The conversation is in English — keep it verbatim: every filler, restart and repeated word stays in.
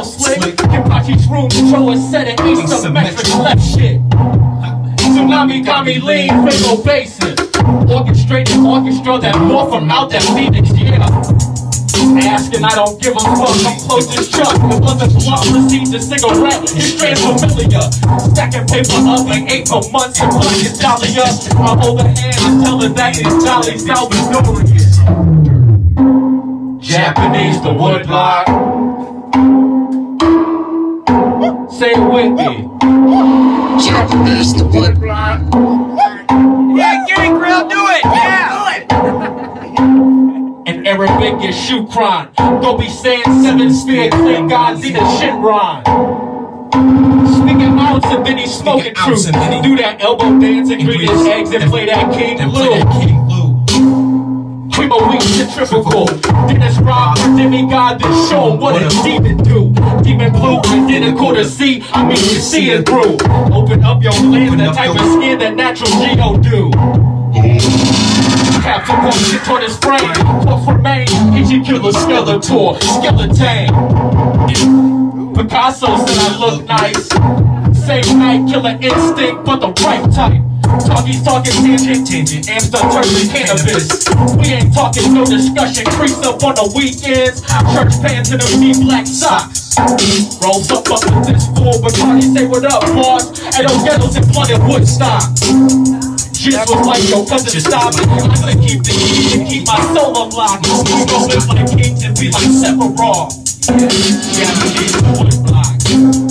slick. Hibachi's room control a set of asymmetric left shit. Tsunami got me lean, Fable basin. Orchestrated orchestra that more from out that Phoenix, yeah. Asking, I don't give a fuck, I'm close as Chuck. It wasn't blunt, received a cigarette, it's straight familiar. Stacking paper up like eight for months and black is Dahlia. I hold her hand and tell her that it's Dolly Salvadorian. Japanese, the woodblock. Say it with me. Japanese, the woodblock. Yeah, get it, Grill, do it! Yeah! Do it! And Arabic is Shukran. Don't be saying seven sphere Klingons eat a Shinron. Speaking ounce and then he's smoking truth. Do that elbow dance and greet his eggs and play that King Blue. Cream of wheat centrifugal. Dennis Rob or demigod, then show him what a demon do. Demon blue, identical to C, I mean you see it through. Open up your lens, the type of skin that natural Geo do. Captain won't shit on his brain. Talk for main, Ichi killer skeletor, skeleton. Picasso said I look nice. Same night, killer instinct, but the right type. Talkies talking tangent, tangent, Amster turkey cannabis. We ain't talking no discussion, creeps up on the weekends. Church pants and them deep black socks. Rolls up up with this fool, but Cardi say what up, boss. And those ghettos in flooded Woodstock. Just was like, yo, cousin, stop it. I'm gonna keep the heat and keep my soul unlocked. We gon' live like kings and be like Sephiroth. Yeah, we need the woodblock.